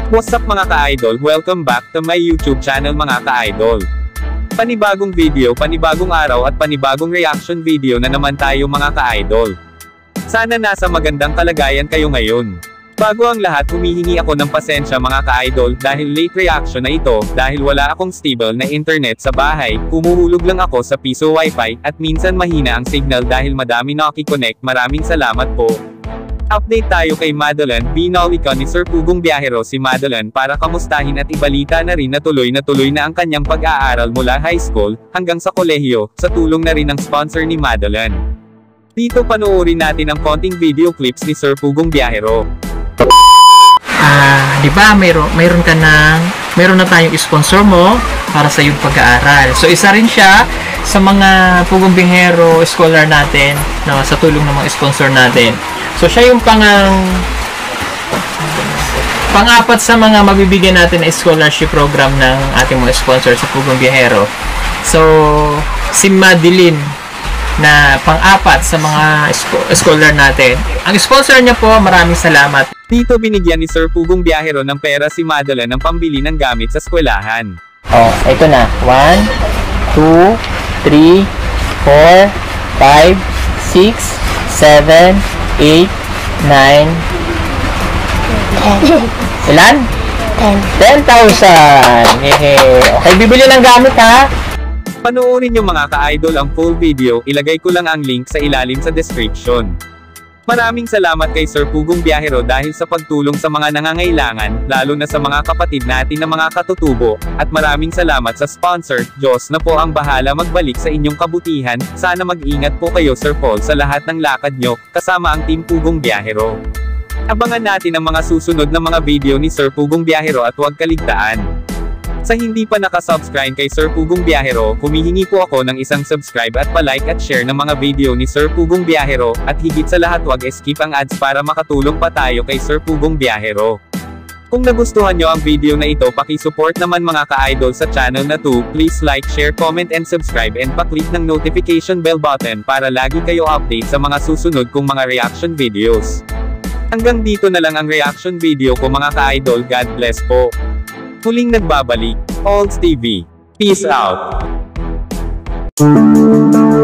What's up mga ka-idol? Welcome back to my YouTube channel mga ka-idol. Panibagong video, panibagong araw at panibagong reaction video na naman tayo mga ka-idol. Sana nasa magandang kalagayan kayo ngayon. Bago ang lahat, humihingi ako ng pasensya mga ka-idol dahil late reaction na ito dahil wala akong stable na internet sa bahay, humuhulog lang ako sa piso wifi at minsan mahina ang signal dahil madami nakikonnect. Maraming salamat po. Update tayo kay Madeline. Binawi ka ni Sir Pugong Biyahero si Madeline para kamustahin at ibalita na rin na tuloy na ang kanyang pag-aaral mula high school hanggang sa kolehiyo, sa tulong na rin ng sponsor ni Madeline. Dito panoorin natin ang konting video clips ni Sir Pugong Biyahero. Di ba mayroon na tayong sponsor mo para sa iyong pag-aaral. So isa rin siya sa mga Pugong Biyahero scholar natin, no, sa tulong ng mga sponsor natin. So siya yung pang-apat sa mga mabibigyan natin na scholarship program ng ating mga sponsor sa Pugong Biyahero. So si Madeline na pang-apat sa mga scholar natin. Ang sponsor niya po, maraming salamat. Dito binigyan ni Sir Pugong Biyahero ng pera si Madeline ng pambili ng gamit sa eskwelahan. Oh, ito na. 1, 2, 3, 4, 5, 6, 7, 8, 9, 10. Ilan? 10,000. Okay, bibili ng gamit ha. Panoorin nyo mga ka-idol ang full video, ilagay ko lang ang link sa ilalim sa description. Maraming salamat kay Sir Pugong Biyahero dahil sa pagtulong sa mga nangangailangan, lalo na sa mga kapatid natin na mga katutubo, at maraming salamat sa sponsor. Diyos na po ang bahala magbalik sa inyong kabutihan. Sana mag-ingat po kayo Sir Paul sa lahat ng lakad nyo, kasama ang Team Pugong Biyahero. Abangan natin ang mga susunod na mga video ni Sir Pugong Biyahero at huwag kaligtaan. Sa hindi pa nakasubscribe kay Sir Pugong Biyahero, humihingi po ako ng isang subscribe at pa-like at share ng mga video ni Sir Pugong Biyahero, at higit sa lahat huwag skip ang ads para makatulong pa tayo kay Sir Pugong Biyahero. Kung nagustuhan nyo ang video na ito, paki-support naman mga ka-idol sa channel na to. Please like, share, comment and subscribe and pa-click ng notification bell button para lagi kayo update sa mga susunod kong mga reaction videos. Hanggang dito na lang ang reaction video ko mga ka-idol. God bless po. Muling nagbabalik, Olds TV. Peace out!